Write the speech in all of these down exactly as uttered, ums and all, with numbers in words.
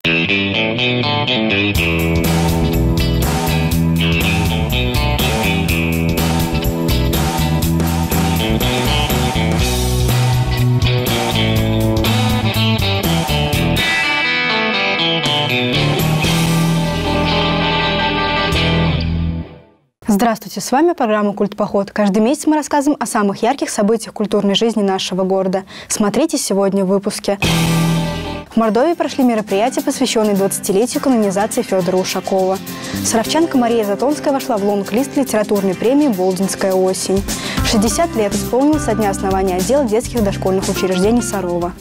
Здравствуйте, с вами программа «Культпоход». Каждый месяц мы рассказываем о самых ярких событиях культурной жизни нашего города. Смотрите сегодня в выпуске. В Мордовии прошли мероприятия, посвященные двадцатилетию канонизации Федора Ушакова. Саровчанка Мария Затонская вошла в лонг-лист литературной премии «Болдинская осень». шестьдесят лет исполнилось со дня основания отдела детских и дошкольных учреждений Сарова.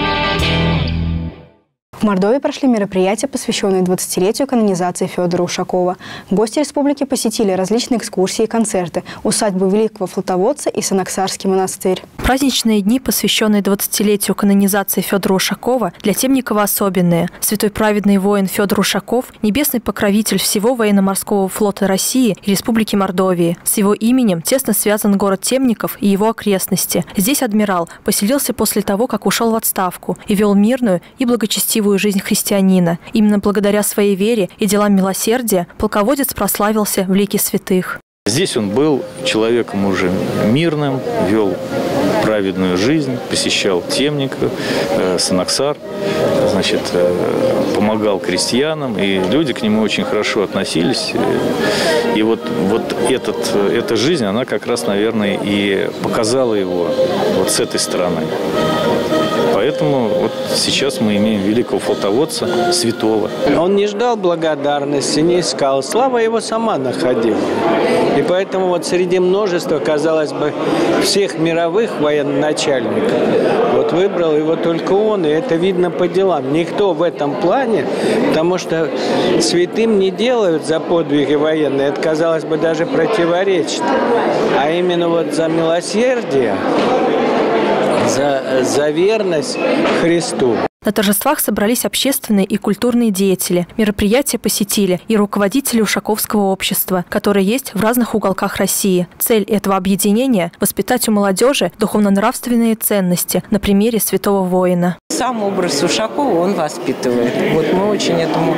В Мордовии прошли мероприятия, посвященные двадцатилетию канонизации Федора Ушакова. Гости республики посетили различные экскурсии и концерты, усадьбу великого флотоводца и Санаксарский монастырь. Праздничные дни, посвященные двадцатилетию канонизации Федора Ушакова, для Темникова особенные. Святой праведный воин Федор Ушаков – небесный покровитель всего военно-морского флота России и Республики Мордовии. С его именем тесно связан город Темников и его окрестности. Здесь адмирал поселился после того, как ушел в отставку и вел мирную и благочестивую жизнь христианина. Именно благодаря своей вере и делам милосердия полководец прославился в лике святых. Здесь он был человеком уже мирным, вел праведную жизнь, посещал Темников, э, Санаксар, значит, э, помогал крестьянам, и люди к нему очень хорошо относились. И вот, вот этот, эта жизнь, она как раз, наверное, и показала его вот с этой стороны. Поэтому вот сейчас мы имеем великого флотоводца, святого. Он не ждал благодарности, не искал. Слава его сама находила. И поэтому вот среди множества, казалось бы, всех мировых военачальников, вот выбрал его только он, и это видно по делам. Никто в этом плане, потому что святым не делают за подвиги военные, это, казалось бы, даже противоречит. А именно вот за милосердие, За, за верность Христу. На торжествах собрались общественные и культурные деятели. Мероприятия посетили и руководители Ушаковского общества, которое есть в разных уголках России. Цель этого объединения – воспитать у молодежи духовно-нравственные ценности на примере святого воина. Сам образ Ушакова он воспитывает. Вот мы очень этому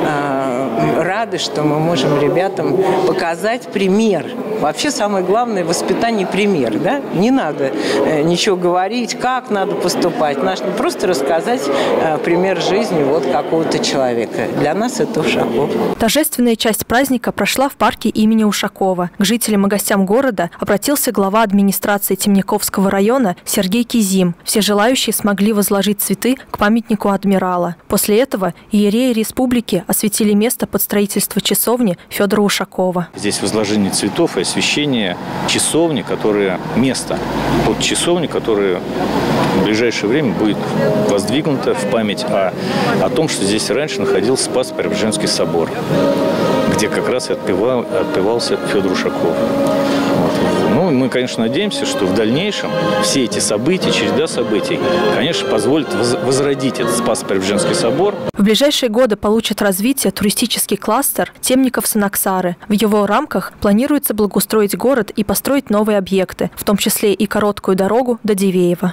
э, рады, что мы можем ребятам показать пример. Вообще самое главное – воспитание пример. Да? Не надо э, ничего говорить, как надо поступать. Нужно просто рассказать э, пример жизни вот какого-то человека. Для нас это Ушаков. Торжественная часть праздника прошла в парке имени Ушакова. К жителям и гостям города обратился глава администрации Темниковского района Сергей Кизим. Все желающие смогли возложить цветы к памятнику адмирала. После этого иереи республики осветили место под строительство часовни Федора Ушакова. Здесь возложение цветов и освящение часовни, которое место под часовней, которое в ближайшее время будет воздвигнуто в память о, о том, что здесь раньше находился Спасо-Преображенский собор, где как раз и отпевал, отпевался Федор Ушаков. Вот. Ну, мы, конечно, надеемся, что в дальнейшем все эти события, череда событий, конечно, позволит возродить этот Спасо-Преображенский собор. В ближайшие годы получит развитие туристический кластер Темников-Санаксары. В его рамках планируется благоустроить город и построить новые объекты, в том числе и короткую дорогу до Дивеева.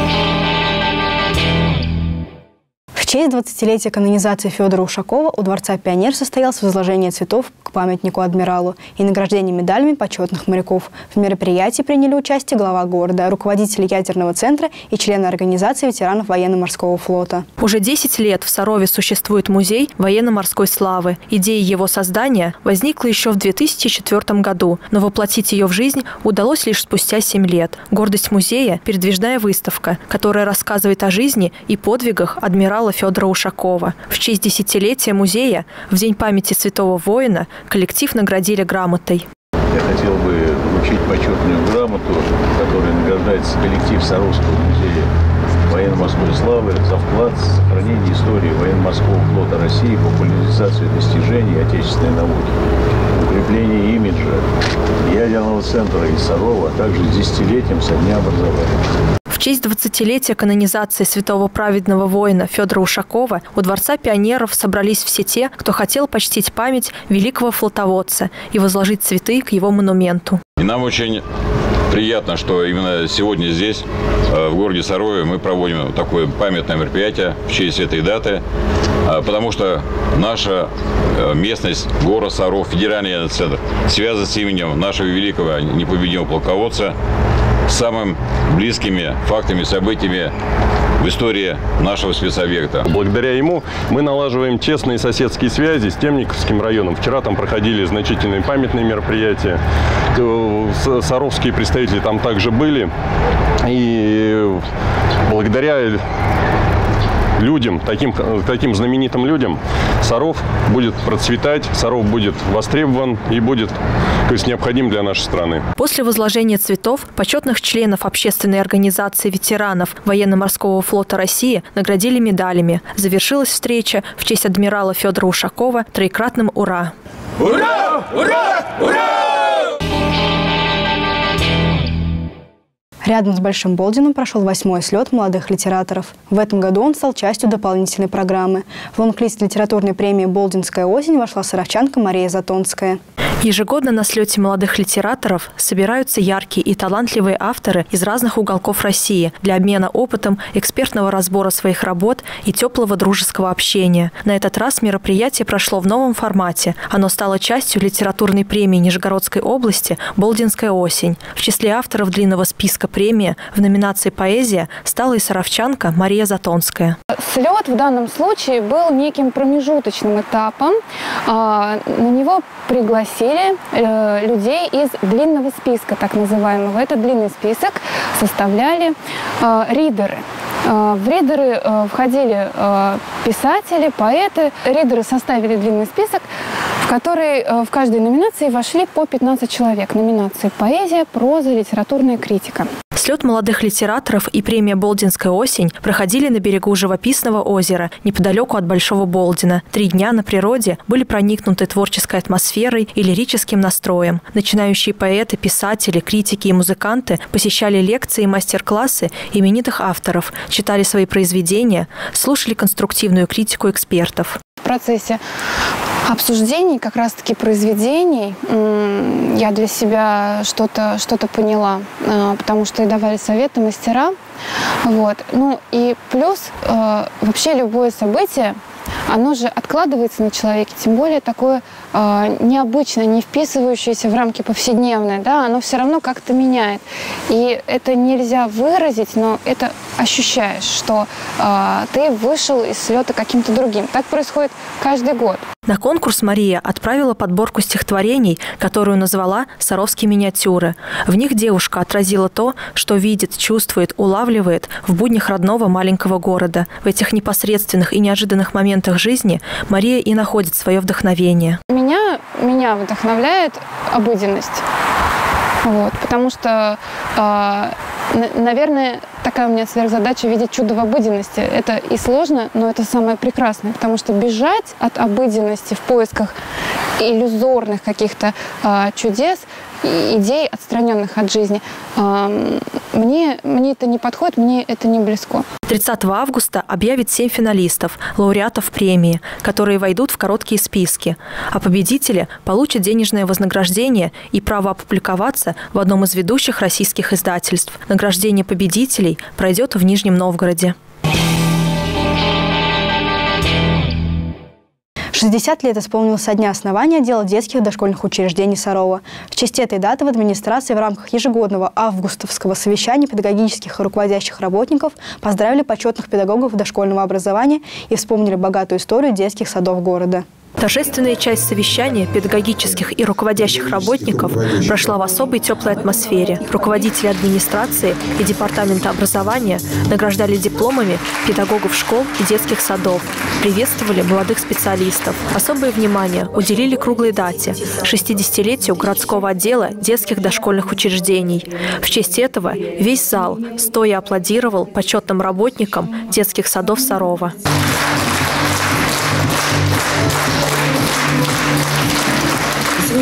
В честь двадцатилетия канонизации Федора Ушакова у Дворца Пионер состоялось возложение цветов к памятнику адмиралу и награждение медалями почетных моряков. В мероприятии приняли участие глава города, руководители ядерного центра и члены организации ветеранов военно-морского флота. Уже десять лет в Сарове существует музей военно-морской славы. Идея его создания возникла еще в две тысячи четвёртом году, но воплотить ее в жизнь удалось лишь спустя семь лет. Гордость музея – передвижная выставка, которая рассказывает о жизни и подвигах адмирала Федора Ушакова. В честь десятилетия музея в День памяти святого воина коллектив наградили грамотой. Я хотел бы вручить почетную грамоту, которой награждается коллектив Саровского музея военно-морской славы за вклад в сохранение истории военно-морского флота России, популяризацию достижений отечественной науки, укрепление имиджа ядерного центра из Сарова, а также с десятилетием со дня образования. В честь двадцатилетия канонизации святого праведного воина Федора Ушакова у Дворца пионеров собрались все те, кто хотел почтить память великого флотоводца и возложить цветы к его монументу. И нам очень приятно, что именно сегодня здесь, в городе Сарове, мы проводим такое памятное мероприятие в честь этой даты, потому что наша местность, город Саров, федеральный центр, связан с именем нашего великого непобедимого полководца, с самыми близкими фактами, событиями в истории нашего спецобъекта. Благодаря ему мы налаживаем тесные соседские связи с Темниковским районом. Вчера там проходили значительные памятные мероприятия. Саровские представители там также были. И благодаря людям, таким, таким знаменитым людям, Саров будет процветать, Саров будет востребован и будет, то есть, необходим для нашей страны. После возложения цветов почетных членов общественной организации ветеранов Военно-морского флота России наградили медалями. Завершилась встреча в честь адмирала Федора Ушакова троекратным «Ура!». Ура! Ура! Ура! Рядом с Большим Болдином прошел восьмой слет молодых литераторов. В этом году он стал частью дополнительной программы. В лонглист литературной премии «Болдинская осень» вошла саровчанка Мария Затонская. Ежегодно на слете молодых литераторов собираются яркие и талантливые авторы из разных уголков России для обмена опытом, экспертного разбора своих работ и теплого дружеского общения. На этот раз мероприятие прошло в новом формате. Оно стало частью литературной премии Нижегородской области «Болдинская осень». В числе авторов длинного списка премии в номинации «Поэзия» стала и саровчанка Мария Затонская. Слет в данном случае был неким промежуточным этапом. На него пригласили людей из длинного списка, так называемого. Этот длинный список составляли ридеры. В ридеры входили писатели, поэты. Ридеры составили длинный список, в который в каждой номинации вошли по пятнадцать человек. Номинации «Поэзия», «Проза», «Литературная критика». Слет молодых литераторов и премия «Болдинская осень» проходили на берегу живописного озера, неподалеку от Большого Болдина. Три дня на природе были проникнуты творческой атмосферой и лирическим настроем. Начинающие поэты, писатели, критики и музыканты посещали лекции и мастер-классы именитых авторов, читали свои произведения, слушали конструктивную критику экспертов. В процессе обсуждений как раз-таки произведений я для себя что-то что-то поняла, потому что и давали советы мастера. Вот. Ну и плюс вообще любое событие, оно же откладывается на человеке, тем более такое э, необычное, не вписывающееся в рамки повседневные, да, оно все равно как-то меняет. И это нельзя выразить, но это ощущаешь, что э, ты вышел из слета каким-то другим. Так происходит каждый год. На конкурс Мария отправила подборку стихотворений, которую назвала «Саровские миниатюры». В них девушка отразила то, что видит, чувствует, улавливает в буднях родного маленького города. В этих непосредственных и неожиданных моментах жизни Мария и находит свое вдохновение. Меня, меня вдохновляет обыденность. Вот, потому что, э, наверное, такая у меня сверхзадача видеть чудо в обыденности. Это и сложно, но это самое прекрасное, потому что бежать от обыденности в поисках иллюзорных каких-то э, чудес, идей, отстраненных от жизни, э, мне, мне это не подходит, мне это не близко. тридцатого августа объявят семь финалистов, лауреатов премии, которые войдут в короткие списки. А победители получат денежное вознаграждение и право опубликоваться в одном из ведущих российских издательств. Награждение победителей пройдет в Нижнем Новгороде. шестьдесят лет исполнилось со дня основания отдела детских дошкольных учреждений Сарова. В честь этой даты в администрации в рамках ежегодного августовского совещания педагогических и руководящих работников поздравили почетных педагогов дошкольного образования и вспомнили богатую историю детских садов города. Торжественная часть совещания педагогических и руководящих работников прошла в особой теплой атмосфере. Руководители администрации и департамента образования награждали дипломами педагогов школ и детских садов, приветствовали молодых специалистов. Особое внимание уделили круглой дате – шестидесятилетию городского отдела детских дошкольных учреждений. В честь этого весь зал стоя аплодировал почетным работникам детских садов Сарова. Сегодня, конечно,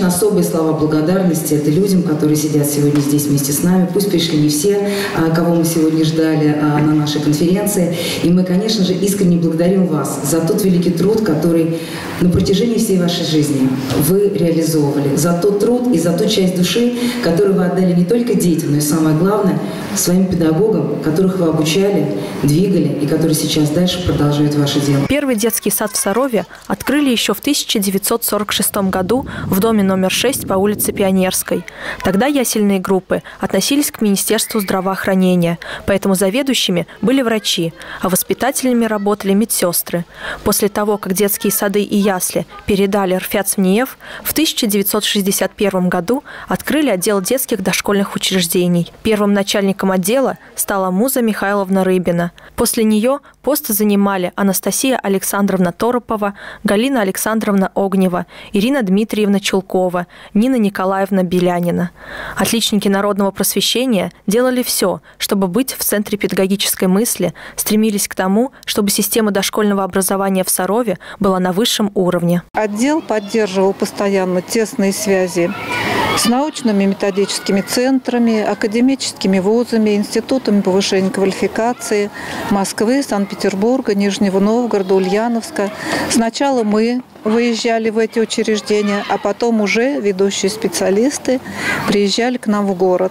конечно, особые слова благодарности это людям, которые сидят сегодня здесь вместе с нами. Пусть пришли не все, кого мы сегодня ждали на нашей конференции. И мы, конечно же, искренне благодарим вас за тот великий труд, который на протяжении всей вашей жизни вы реализовывали. За тот труд и за ту часть души, которую вы отдали не только детям, но и самое главное, своим педагогам, которых вы обучали, двигали и которые сейчас дальше продолжают ваше дело. Первый детский сад в Сарове открыли еще в тысяча девятьсот сорок шестом году в доме номер шесть по улице Пионерской. Тогда ясельные группы относились к Министерству здравоохранения, поэтому заведующими были врачи, а воспитателями работали медсестры. После того, как детские сады и ясли передали РФЯЦ-МНИЭФ, в тысяча девятьсот шестьдесят первом году открыли отдел детских дошкольных учреждений. Первым начальником отдела стала Муза Михайловна Рыбина. После нее пост занимали Анастасия Александровна Торопова, Галина Александровна Огнева, Ирина Дмитриевна Чулкова, Нина Николаевна Белянина. Отличники народного просвещения делали все, чтобы быть в центре педагогической мысли, стремились к тому, чтобы система дошкольного образования в Сарове была на высшем уровне. Отдел поддерживал постоянно тесные связи с научными методическими центрами, академическими вузами, институтами повышения квалификации Москвы, Санкт-Петербурга, Нижнего Новгорода, Ульяновска. Сначала мы выезжали в эти учреждения, а потом уже ведущие специалисты приезжали к нам в город.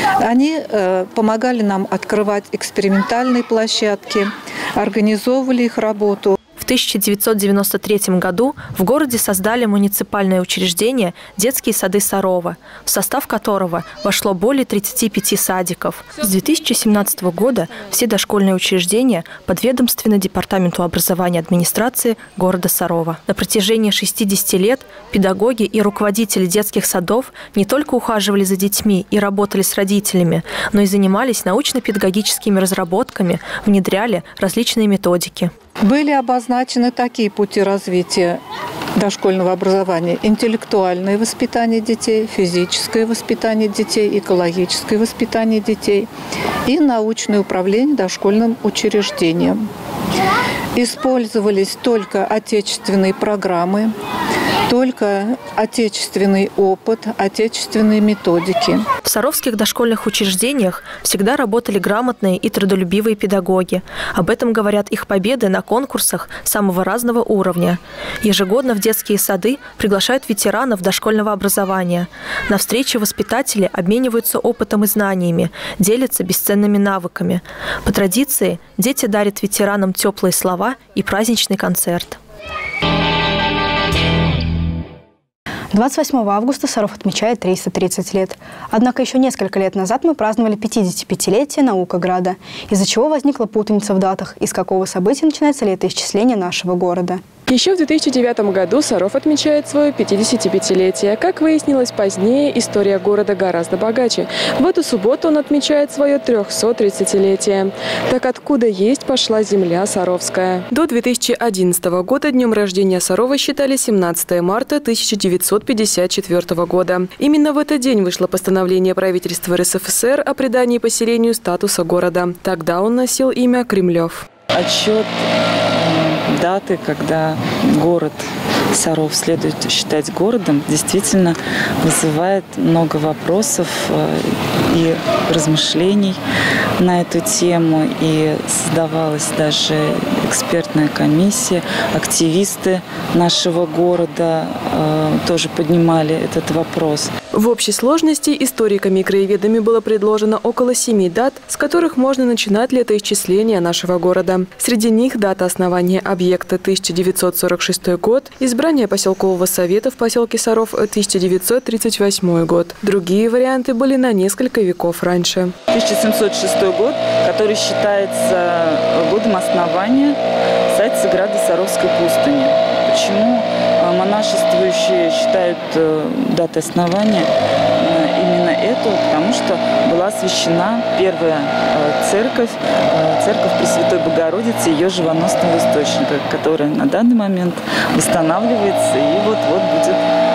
Они э, помогали нам открывать экспериментальные площадки, организовывали их работу. В тысяча девятьсот девяносто третьем году в городе создали муниципальное учреждение «Детские сады Сарова», в состав которого вошло более тридцати пяти садиков. С две тысячи семнадцатого года все дошкольные учреждения подведомственны Департаменту образования администрации города Сарова. На протяжении шестидесяти лет педагоги и руководители детских садов не только ухаживали за детьми и работали с родителями, но и занимались научно-педагогическими разработками, внедряли различные методики. Были обозначены такие пути развития дошкольного образования: интеллектуальное воспитание детей, физическое воспитание детей, экологическое воспитание детей и научное управление дошкольным учреждением. Использовались только отечественные программы, только отечественный опыт, отечественные методики. В саровских дошкольных учреждениях всегда работали грамотные и трудолюбивые педагоги. Об этом говорят их победы на конкурсах самого разного уровня. Ежегодно в детские сады приглашают ветеранов дошкольного образования. На встрече воспитатели обмениваются опытом и знаниями, делятся бесценными навыками. По традиции дети дарят ветеранам теплые слова и праздничный концерт. двадцать восьмого августа Саров отмечает триста тридцать лет. Однако еще несколько лет назад мы праздновали пятидесятипятилетие Наукограда, из-за чего возникла путаница в датах, из какого события начинается летоисчисление нашего города. Еще в две тысячи девятом году Саров отмечает свое пятидесятипятилетие. Как выяснилось позднее, история города гораздо богаче. В эту субботу он отмечает свое трехсотридцатилетие. Так откуда есть пошла земля Саровская? До две тысячи одиннадцатого года днем рождения Сарова считали семнадцатое марта тысяча девятьсот пятьдесят четвёртого года. Именно в этот день вышло постановление правительства РСФСР о придании поселению статуса города. Тогда он носил имя Кремлев. Отчет даты, когда город Саров следует считать городом, действительно вызывает много вопросов и размышлений на эту тему. И создавалась даже экспертная комиссия. Активисты нашего города тоже поднимали этот вопрос. В общей сложности историками и краеведами было предложено около семи дат, с которых можно начинать летоисчисление нашего города. Среди них дата основания объекта тысяча девятьсот сорок шестой год, избрание поселкового совета в поселке Саров тысяча девятьсот тридцать восьмой год. Другие варианты были на несколько веков раньше. тысяча семьсот шестой год, который считается годом основания Сайцеграда Саровской пустыни. Почему монашествующие считают датой основания именно эту? Потому что была освящена первая церковь, церковь Пресвятой Богородицы, ее живоносного источника, которая на данный момент восстанавливается и вот-вот будет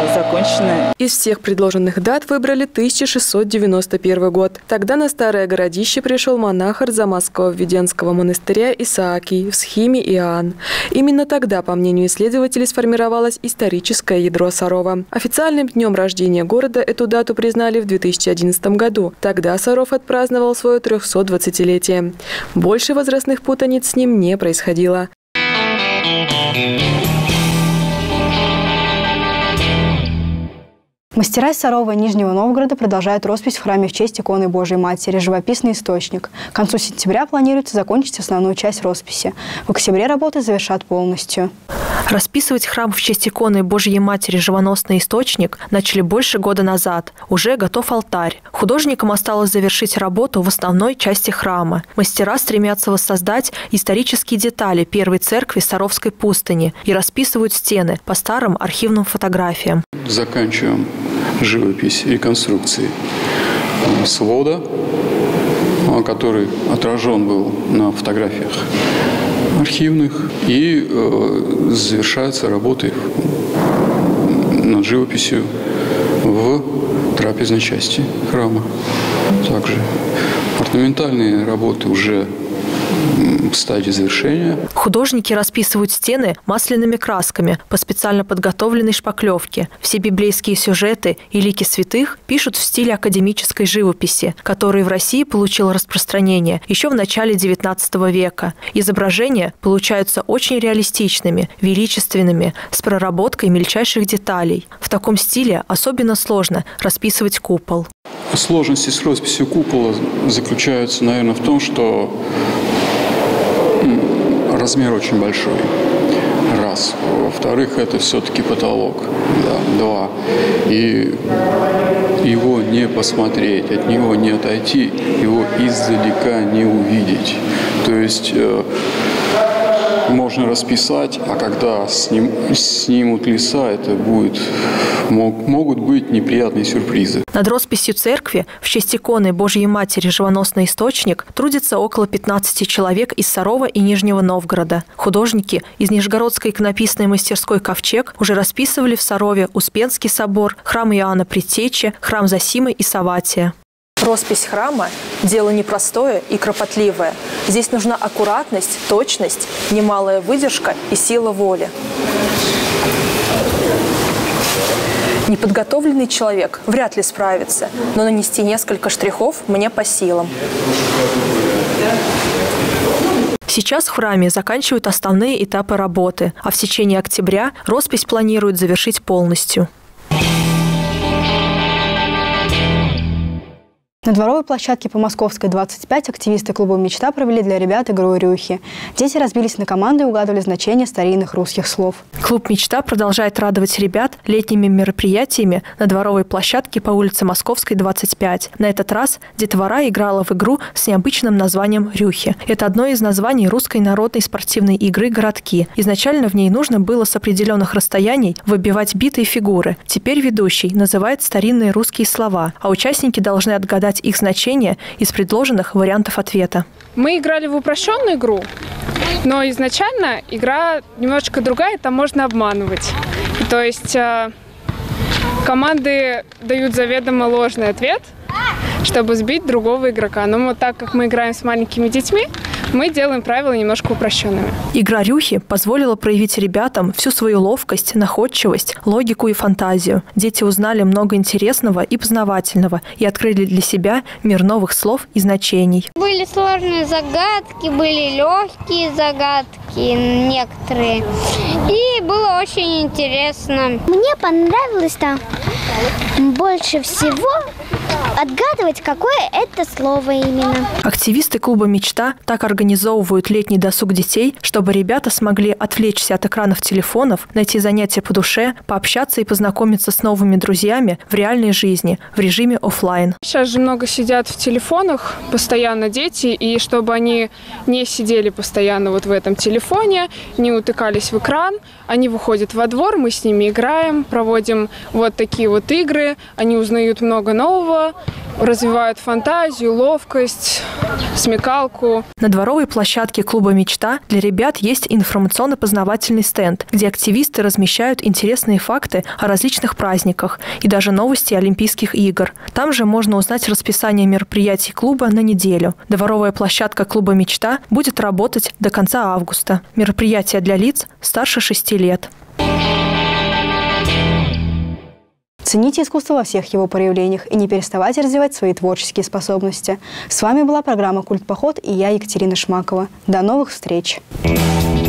закончены. Из всех предложенных дат выбрали тысяча шестьсот девяносто первый год. Тогда на Старое Городище пришел монах Арзамасского Введенского монастыря Исаакий в схиме Иоанн. Именно тогда, по мнению исследователей, сформировалось историческое ядро Сарова. Официальным днем рождения города эту дату признали в две тысячи одиннадцатом году. Тогда Саров отпраздновал свое трехсотдвадцатилетие. Больше возрастных путаниц с ним не происходило. Мастера из Сарова и Нижнего Новгорода продолжают роспись в храме в честь иконы Божией Матери «Живописный источник». К концу сентября планируется закончить основную часть росписи. В октябре работы завершат полностью. Расписывать храм в честь иконы Божьей Матери «Живоносный источник» начали больше года назад. Уже готов алтарь. Художникам осталось завершить работу в основной части храма. Мастера стремятся воссоздать исторические детали первой церкви Саровской пустыни и расписывают стены по старым архивным фотографиям. Заканчиваем живопись реконструкции свода, который отражен был на фотографиях архивных, и э, завершаются работы над живописью в трапезной части храма. Также орнаментальные работы уже в стадии завершения. Художники расписывают стены масляными красками по специально подготовленной шпаклевке. Все библейские сюжеты и лики святых пишут в стиле академической живописи, который в России получил распространение еще в начале девятнадцатого века. Изображения получаются очень реалистичными, величественными, с проработкой мельчайших деталей. В таком стиле особенно сложно расписывать купол. Сложности с росписью купола заключаются, наверное, в том, что размер очень большой. Раз. Во-вторых, это все-таки потолок. Да. Два. И его не посмотреть, от него не отойти, его издалека не увидеть. То есть э, можно расписать, а когда сним, снимут леса, это будет, мог, могут быть неприятные сюрпризы. Над росписью церкви в честь иконы Божьей Матери «Живоносный источник» трудится около пятнадцати человек из Сарова и Нижнего Новгорода. Художники из Нижегородской иконописной мастерской «Ковчег» уже расписывали в Сарове Успенский собор, храм Иоанна Предтечи, храм Зосимы и Саватия. Роспись храма – дело непростое и кропотливое. Здесь нужна аккуратность, точность, немалая выдержка и сила воли. Неподготовленный человек вряд ли справится, но нанести несколько штрихов мне по силам. Сейчас в храме заканчивают основные этапы работы, а в течение октября роспись планируют завершить полностью. На дворовой площадке по Московской, двадцать пять активисты клуба «Мечта» провели для ребят игру «Рюхи». Дети разбились на команды и угадывали значение старинных русских слов. Клуб «Мечта» продолжает радовать ребят летними мероприятиями на дворовой площадке по улице Московской, двадцать пять. На этот раз детвора играла в игру с необычным названием «Рюхи». Это одно из названий русской народной спортивной игры «Городки». Изначально в ней нужно было с определенных расстояний выбивать битые фигуры. Теперь ведущий называет старинные русские слова, а участники должны отгадать их значение из предложенных вариантов ответа. Мы играли в упрощенную игру, но изначально игра немножечко другая, там можно обманывать. То есть э, команды дают заведомо ложный ответ, чтобы сбить другого игрока. Но вот так как мы играем с маленькими детьми, мы делаем правила немножко упрощенными. Игра «Рюхи» позволила проявить ребятам всю свою ловкость, находчивость, логику и фантазию. Дети узнали много интересного и познавательного и открыли для себя мир новых слов и значений. Были сложные загадки, были легкие загадки некоторые. И было очень интересно. Мне понравилось там больше всего отгадывать, какое это слово именно. Активисты клуба «Мечта» так организовывают летний досуг детей, чтобы ребята смогли отвлечься от экранов телефонов, найти занятия по душе, пообщаться и познакомиться с новыми друзьями в реальной жизни, в режиме офлайн. Сейчас же много сидят в телефонах постоянно дети, и чтобы они не сидели постоянно вот в этом телефоне, не утыкались в экран, они выходят во двор, мы с ними играем, проводим вот такие вот игры, они узнают много нового, развивают фантазию, ловкость, смекалку. На дворовой площадке клуба «Мечта» для ребят есть информационно-познавательный стенд, где активисты размещают интересные факты о различных праздниках и даже новости Олимпийских игр. Там же можно узнать расписание мероприятий клуба на неделю. Дворовая площадка клуба «Мечта» будет работать до конца августа. Мероприятия для лиц старше шести лет. Цените искусство во всех его проявлениях и не переставайте развивать свои творческие способности. С вами была программа «Культпоход» и я, Екатерина Шмакова. До новых встреч!